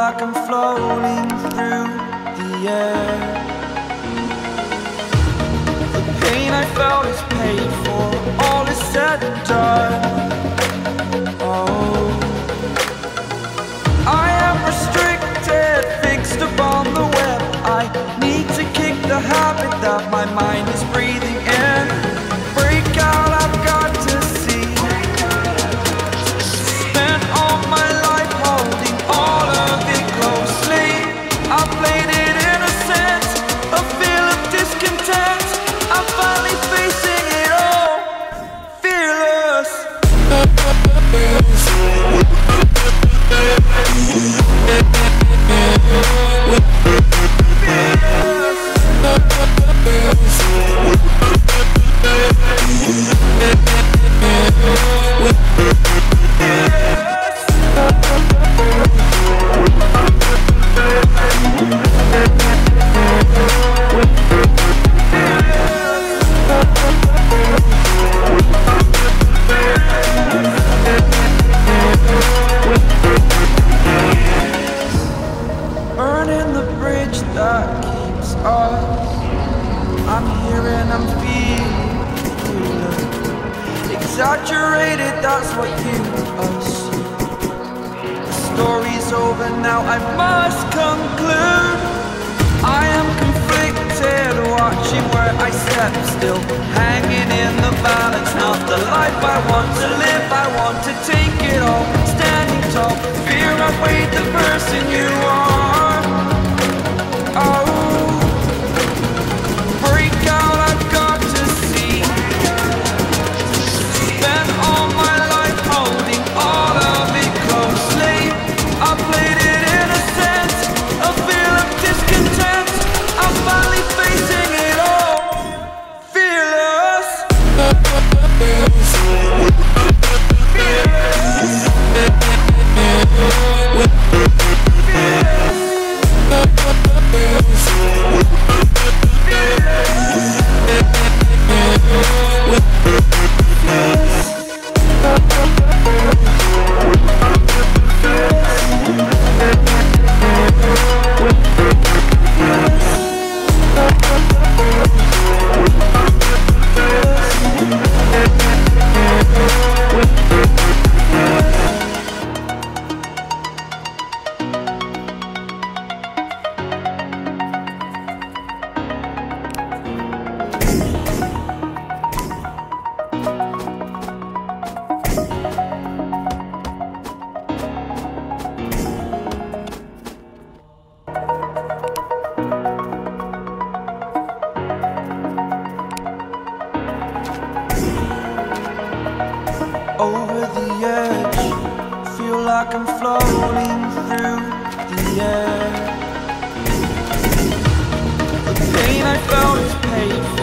like I'm floating through the air. The pain I felt is paid for, all is said and done. Oh, I am restricted, fixed upon the web. I need to kick the habit that my mind is breathing in. Break out, I've got to see. Spent all my life holding all of it closely. I played it innocent, a feel of discontent. I'm finally facing it all, fearless. Burning the bridge that keeps us. I'm here and I'm feeling exaggerated, that's what you assume. The story's over now, I must conclude. I am conflicted, watching where I step, still hanging in the balance. Not the life I want to live, I want to take it all. Standing tall, fear outweighed the person you are. Oh, break out, I've got to see. Spent all my life holding all of it closely. I played it innocent, a feel of discontent. I'm finally facing it all, fearless. Over the edge, feel like I'm floating through the air. The pain I felt is paid for.